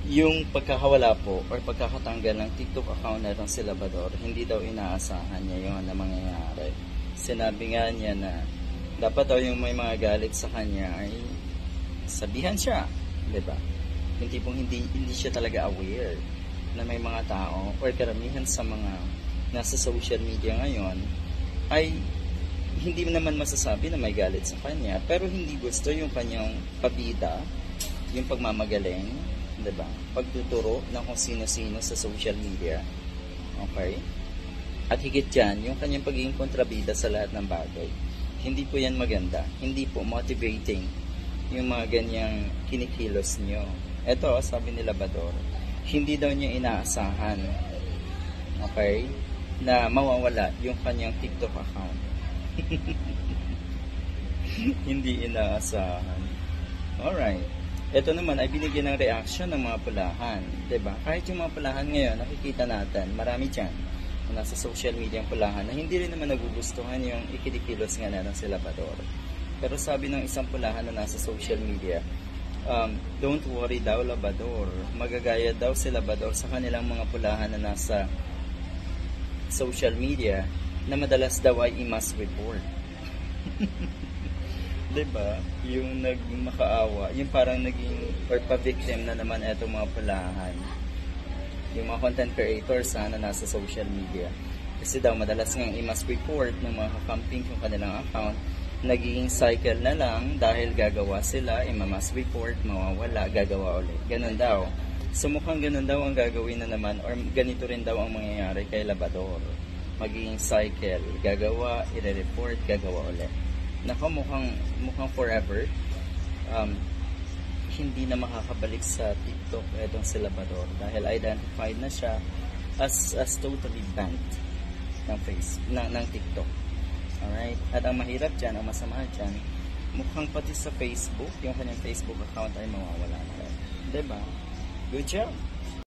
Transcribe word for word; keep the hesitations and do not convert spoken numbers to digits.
yung pagkakawala po or pagkakatanggal ng TikTok account na si Labrador, hindi daw inaasahan niya yung na mangyayari. Sinabi nga niya na dapat daw yung may mga galit sa kanya ay sabihan siya, di ba? Hindi pong hindi, hindi siya talaga aware na may mga tao or karamihan sa mga nasa social media ngayon ay hindi naman masasabi na may galit sa kanya, pero hindi gusto yung kanyang pabida, yung pagmamagaling, diba? Pagtuturo ng kung sino-sino sa social media. Okay? At higit dyan, yung kanyang pagiging kontrabida sa lahat ng bagay. Hindi po yan maganda. Hindi po motivating yung mga ganyang kinikilos nyo. Ito, sabi ni Labrador, hindi daw niya inaasahan, okay, na mawawala yung kanyang TikTok account. Hindi inaasahan. Alright. Ito naman ay binigyan ng reaction ng mga pulahan. Diba? Kahit yung mga pulahan ngayon, nakikita natin, marami dyan, nasa social media ang pulahan, na hindi rin naman nagugustuhan yung ikinikilos nga na ng si Labrador. Pero sabi ng isang pulahan na nasa social media, um, don't worry daw Labrador. Magagaya daw si Labrador sa kanilang mga pulahan na nasa social media na madalas daw ay i-mass report. Diba? Yung nagmakaawa, yung parang naging or pa-victim na naman etong mga pulahan. Yung mga content creators ha, na nasa social media. Kasi daw madalas ngang i-mass report ng mga kakamping yung kanilang account. Naging cycle na lang dahil gagawa sila, i-mass report, mawawala, gagawa ulit. Ganun daw. So mukhang ganun daw ang gagawin na naman or ganito rin daw ang mangyayari kay Labrador. Magiging cycle, gagawa, i-report, gagawa ulit. Nako, mukhang, mukhang forever. Um, hindi na makakabalik sa TikTok etong si Labrador dahil identified na siya as, as totally banned ng, face, ng, ng TikTok. Alright? At ang mahirap dyan, ang masama dyan, mukhang pati sa Facebook, yung kanyang Facebook account ay mawawala na rin. Diba? Good job!